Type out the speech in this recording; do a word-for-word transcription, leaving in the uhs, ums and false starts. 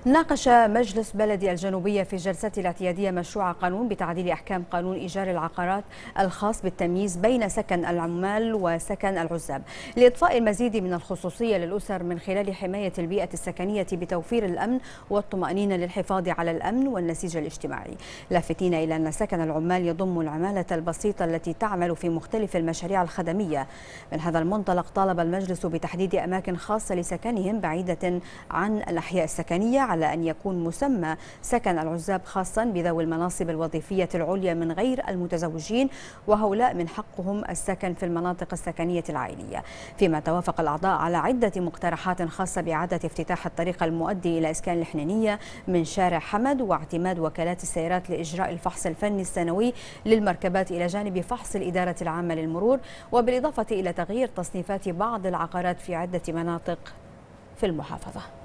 ناقش مجلس بلد الجنوبية في جلسته الاعتيادية مشروع قانون بتعديل أحكام قانون إيجار العقارات الخاص بالتمييز بين سكن العمال وسكن العزاب لإضفاء المزيد من الخصوصية للأسر من خلال حماية البيئة السكنية بتوفير الأمن والطمأنينة للحفاظ على الأمن والنسيج الاجتماعي، لافتين إلى أن سكن العمال يضم العمالة البسيطة التي تعمل في مختلف المشاريع الخدمية. من هذا المنطلق طالب المجلس بتحديد أماكن خاصة لسكنهم بعيدة عن الأحياء السكنية، على أن يكون مسمى سكن العزاب خاصا بذوي المناصب الوظيفية العليا من غير المتزوجين، وهؤلاء من حقهم السكن في المناطق السكنية العائلية. فيما توافق الأعضاء على عدة مقترحات خاصة بإعادة افتتاح الطريق المؤدي إلى إسكان الحنينية من شارع حمد، واعتماد وكالات السيارات لإجراء الفحص الفني السنوي للمركبات إلى جانب فحص الإدارة العامة للمرور، وبالإضافة إلى تغيير تصنيفات بعض العقارات في عدة مناطق في المحافظة.